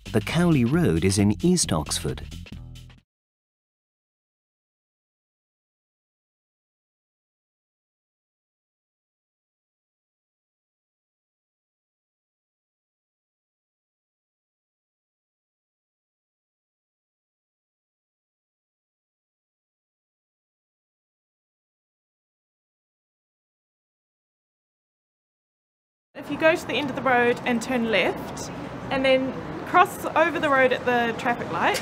The Cowley Road is in East Oxford. If you go to the end of the road and turn left, and then cross over the road at the traffic lights,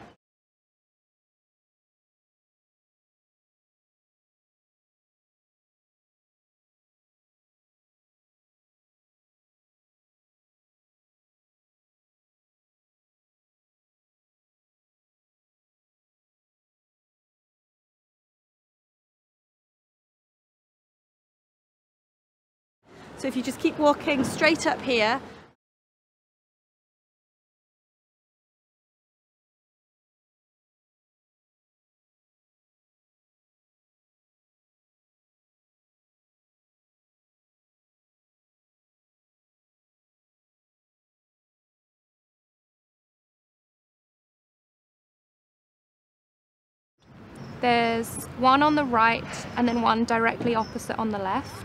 So if you just keep walking straight up here, there's one on the right and then one directly opposite on the left.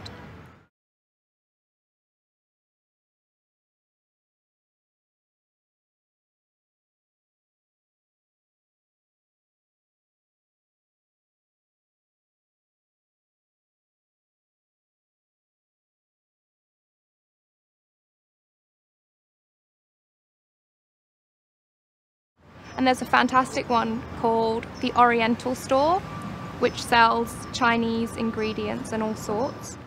And there's a fantastic one called the Oriental Store, which sells Chinese ingredients and all sorts.